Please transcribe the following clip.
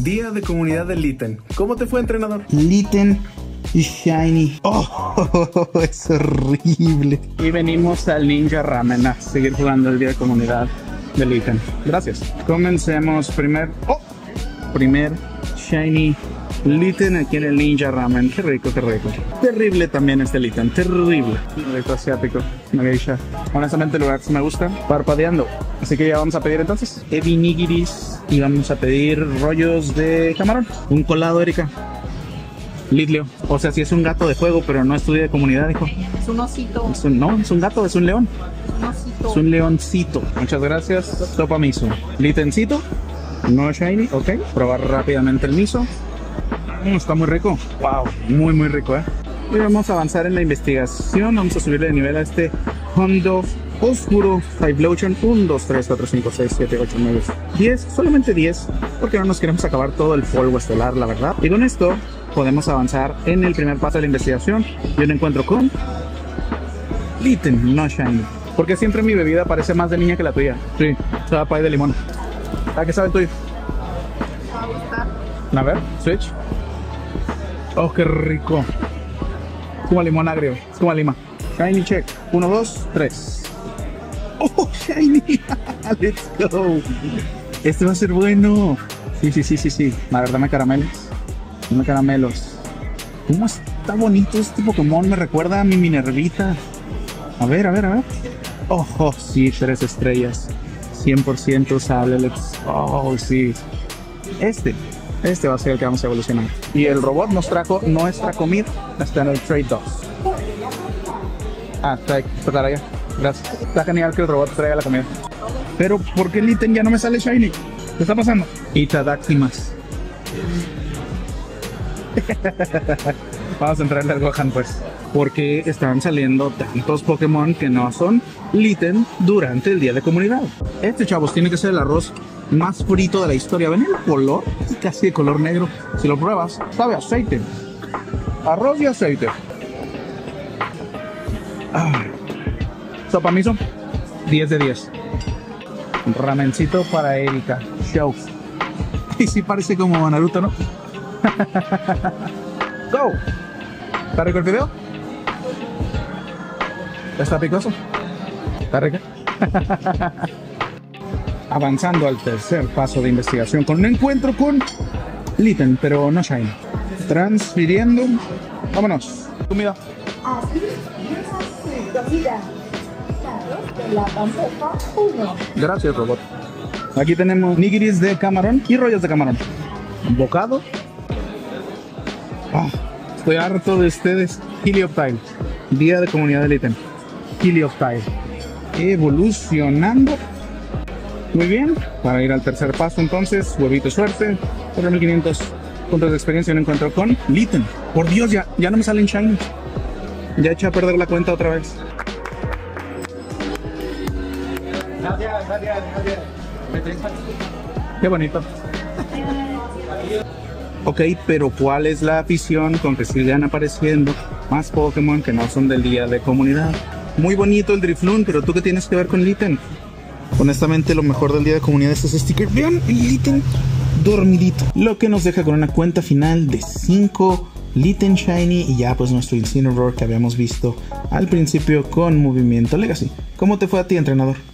Día de comunidad de Litten. ¿Cómo te fue, entrenador? Litten Shiny. Oh, es horrible. Y venimos al Ninja Ramen a seguir jugando el día de comunidad de Litten. Gracias. Comencemos primer Shiny Litten aquí en el Ninja Ramen. Qué rico, qué rico. Terrible también este Litten, terrible. Rico asiático, una geisha. Honestamente el lugar sí me gusta. Parpadeando. Así que ya vamos a pedir entonces ebi nigiris y vamos a pedir rollos de camarón. Un colado, Erika. Lidlio. O sea, sí es un gato de juego, pero no estudia de comunidad, hijo. Es un osito. No, es un gato, es un león. Un osito. Es un leoncito. Muchas gracias. Topa miso. Littencito. No shiny. Ok. Probar rápidamente el miso. Está muy rico. Wow. Muy, muy rico, Y vamos a avanzar en la investigación. Vamos a subirle de nivel a este Hondo Oscuro Type Lotion. 1, 2, 3, 4, 5, 6, 7, 8, 9, 10. Solamente 10. Porque no nos queremos acabar todo el polvo estelar, la verdad. Y con esto podemos avanzar en el primer paso de la investigación y un encuentro con Litten, no shiny. Porque siempre mi bebida parece más de niña que la tuya. Sí, sabe pay de limón. ¿A qué sabe el tuyo? A ver, switch. Oh, qué rico. Es como limón agrio, es como lima. Shiny check. 1, 2, 3. Oh, shiny. Let's go. Este va a ser bueno. Sí. La verdad me caramelos. Dame caramelos. ¿Cómo está bonito este Pokémon? Me recuerda a mi Minervita. A ver. Oh, sí, 3 estrellas. 100% usable. Oh, sí. Este va a ser el que vamos a evolucionar. Y el robot nos trajo nuestra comida. Está en el Trade 2. Está allá. Gracias. Está genial que el robot traiga la comida. Pero, ¿por qué Litten ya no me sale shiny? ¿Qué está pasando? Itadakimasu. Vamos a entrarle al Gohan, pues. Porque están saliendo tantos Pokémon que no son Litten durante el día de comunidad. Este, chavos, tiene que ser el arroz más frito de la historia. ¿Ven el color? Es casi de color negro. Si lo pruebas, sabe a aceite. Arroz y aceite. Sopa miso, 10 de 10. Ramencito para Erika. Show. Y sí parece como Naruto, ¿no? Go. ¿Está rico el video? ¿Está picoso? ¿Está rico? Avanzando al tercer paso de investigación con un encuentro con Litten, pero no shiny. Transfiriendo. Vámonos. Comida. Gracias, robot. Aquí tenemos nigiris de camarón y rollos de camarón. Bocado. Estoy harto de ustedes. Helioptile. Día de comunidad de Litten. Helioptile. Evolucionando. Muy bien. Para ir al tercer paso entonces. Huevito suerte. 4500 puntos de experiencia. Un encuentro con Litten. Por Dios, ya no me salen shiny. Ya eché a perder la cuenta otra vez. Qué bonito. Ok, pero ¿cuál es la afición con que sigan apareciendo más Pokémon que no son del día de comunidad? Muy bonito el Drifloon, pero ¿tú qué tienes que ver con Litten? Honestamente, lo mejor del día de comunidad es ese sticker. Vean, el Litten dormidito. Lo que nos deja con una cuenta final de 5 Litten Shiny y ya pues nuestro Incineroar que habíamos visto al principio con Movimiento Legacy. ¿Cómo te fue a ti, entrenador?